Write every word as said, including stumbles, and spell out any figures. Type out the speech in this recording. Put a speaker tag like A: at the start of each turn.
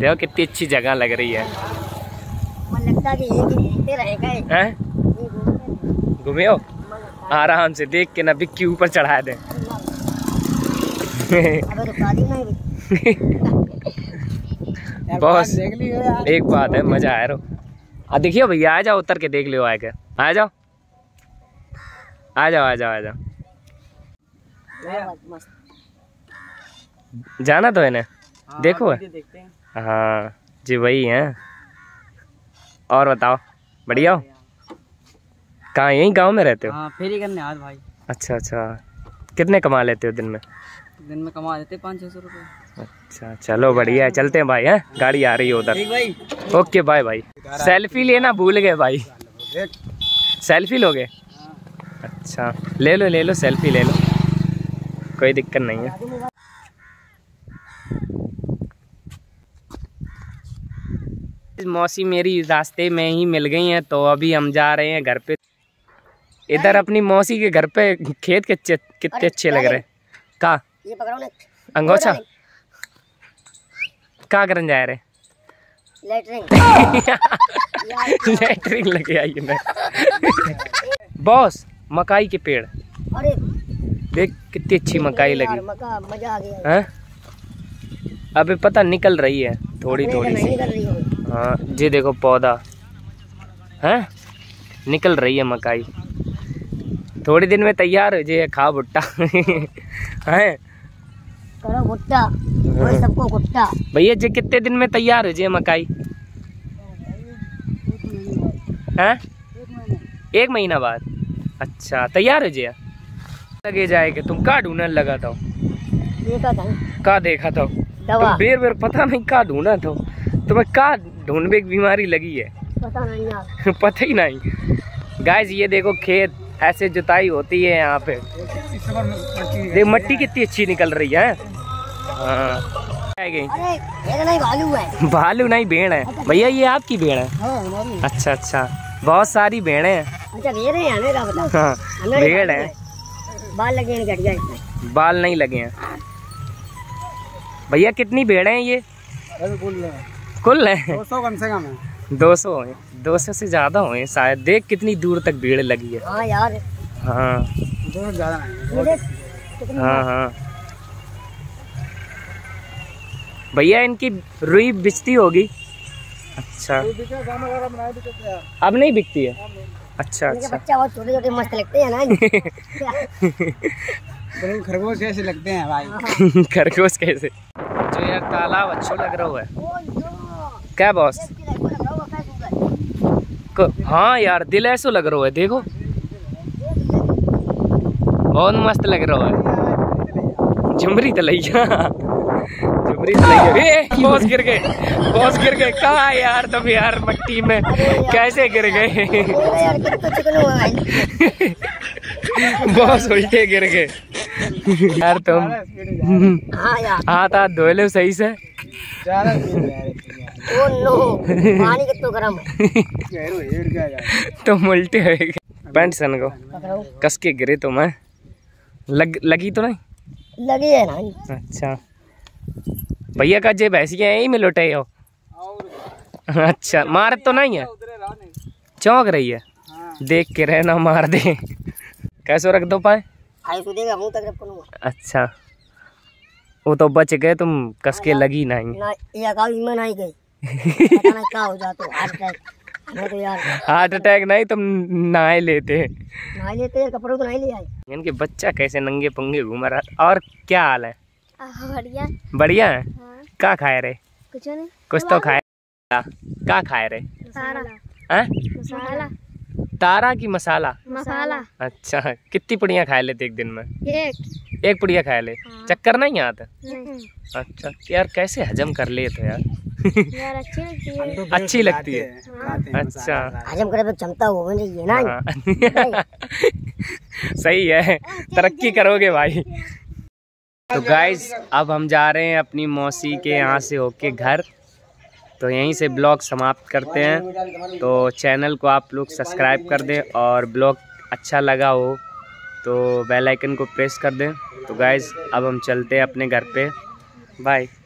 A: देखो कितनी अच्छी जगह लग रही है।
B: मन लगता है कि ये कि घूमते रहेगा ये।
A: हैं? घूमे हो आराम से, देख के ना बिक्की ऊपर चढ़ा दे।
B: अबे तो शादी नहीं हुई।
A: बॉस एक बात है, मजा आया रो। आ देखियो भैया, आ जाओ उतर के देख लियो आके। आ जाओ आ जाओ आ जाओ आ जाओ।
B: मस्त।
A: जाना तो है ना, देखो है। हाँ जी वही है। और बताओ बढ़िया हो? कहाँ यहीं गांव में रहते हो?
C: हाँ फेरी करने आज भाई।
A: अच्छा अच्छा, कितने कमा लेते हो दिन में?
C: दिन में कमा लेते पाँच छः सौ रुपये।
A: अच्छा चलो बढ़िया है, चलते हैं भाई। हैं गाड़ी आ रही है उधर।
C: भाई
A: ओके बाय भाई। सेल्फी लेना भूल गए भाई। सेल्फी लोगे? अच्छा ले लो ले लो, सेल्फी ले लो, कोई दिक्कत नहीं है। मौसी मेरी रास्ते में ही मिल गई हैं, तो अभी हम जा रहे हैं घर पे। इधर अपनी मौसी के घर पे खेत के कितने अच्छे लग रहे हैं। का
B: ये पकड़ो ना,
A: अंगोछा का करन जा रहे?
B: लेटरिंग।
A: लेटरिंग लगे आई मैं। बॉस मकाई के पेड़
B: अरे
A: देख कितनी अच्छी मकाई लगी।
B: मका मजा आ गया।
A: हैं? अबे पता निकल रही है थोड़ी थोड़ी सी। हाँ जी देखो पौधा है, निकल रही है मकाई। थोड़ी दिन में तैयार हो जाए, खा भुट्टा। हैं
B: करो भुट्टा, वही सबको भुट्टा।
A: भैया जी कितने दिन में तैयार हो जाए मकाई? हैं? एक महीना बाद। अच्छा तैयार हो जाए, लगे जाएगा। तुम का ढूंढने लगा था?
B: देखा था
A: का देखा था?
B: दवा।
A: तुम बेर बेर पता नहीं का ढूंढा था, तुम्हें का ढूंढने की बीमारी लगी है?
B: पता नहीं यार।
A: पता ही नहीं। गाइस ये देखो खेत ऐसे जुताई होती है यहाँ पे। देख मट्टी कितनी अच्छी निकल रही है। हाँ
B: अरे ये नहीं भालू है।
A: भालू नहीं भेड़ है भैया, ये आपकी भेड़ है?
B: हाँ,
A: अच्छा अच्छा, बहुत सारी भेड़ें हैं।
B: अच्छा भेड़ है, हमें क्या बताओ।
A: हाँ भेड़ है।
B: बाल लगे हैं, घट गए।
A: बाल नहीं लगे हैं भैया। कितनी भेड़ें हैं ये? कुल है
C: दो सौ कम से कम है।
A: दो सौ है, दो सौ से ज्यादा हुए शायद। देख कितनी दूर तक भीड़ लगी है।
B: हाँ यार,
A: हाँ
C: दो सौ ज्यादा नहीं।
B: ये देख कितनी।
A: हाँ हाँ भैया इनकी रुई बिचती होगी। अच्छा अब नहीं बिकती है? अच्छा
B: इनके
A: अच्छा।
B: बच्चा बहुत छोटे छोटे मस्त लगते हैं ना।
C: खरगोश कैसे लगते हैं भाई?
A: खरगोश कैसे? जो यार तालाब अच्छा लग रहा है। क्या बॉस? हाँ यार दिल ऐसा लग रहा है, देखो बहुत मस्त लग रहा है। झुमरी तलैया, झुमरी तलैया। बॉस गिर गए, बॉस गिर गए। कहाँ यार तुम यार मट्टी में कैसे गिर गए? बॉस उल्टे गिर गए यार तुम। हाथ हाथ धो लो सही से।
B: ओ नो, पानी कितना गर्म है।
A: तुम उल्टे हो गए। पैंट सन को कस के गिरे तुम। है लग लगी तो नहीं?
B: लगी है ना।
A: अच्छा भैया का जे भैंसिया यही में लुटे हो? अच्छा मार तो नहीं है, चौंक रही है। देख के रहना, मार दे। कैसे रख दो पाए?
B: मुंह तक रखूंगा।
A: अच्छा वो तो बच गए, तुम कस के लगी नहीं।
B: ना ये गाड़ी में नहीं गई। पता नहीं क्या हो जाता है, हार्ट अटैक। मैं तो यार
A: हार्ट अटैक नहीं, तुम नहाए लेते।
B: नहा लेते हैं, कपड़ों तो नहीं ले आए।
A: इनके बच्चा कैसे नंगे पंगे घूम रहा। और क्या हाल है?
B: बढ़िया
A: बढ़िया है।
B: हाँ।
A: क्या खाए रे?
B: कुछ नहीं,
A: कुछ तो खाए। क्या खाए रे?
B: मसाला
A: हैं?
B: मसाला
A: तारा की मसाला।
B: मसाला।
A: अच्छा कितनी पुड़िया खाए लेते एक दिन में?
B: एक
A: एक पुड़िया खाए ले।
B: हाँ।
A: चक्कर नहीं आता?
B: नहीं
A: अच्छा यार कैसे हजम कर ले तो यार।
B: यार अच्छी लगती है।
A: अच्छी लगती है।
B: हाँ।
A: अच्छा
B: हजम करे पे क्षमता होगी चाहिए ना।
A: हाँ। सही है, तरक्की करोगे भाई। तो गाइज अब हम जा रहे हैं अपनी मौसी के यहाँ से होके घर। तो यहीं से ब्लॉग समाप्त करते हैं। तो चैनल को आप लोग सब्सक्राइब कर दें, और ब्लॉग अच्छा लगा हो तो बेल आइकन को प्रेस कर दें। तो गाइज अब हम चलते हैं अपने घर पे। बाय।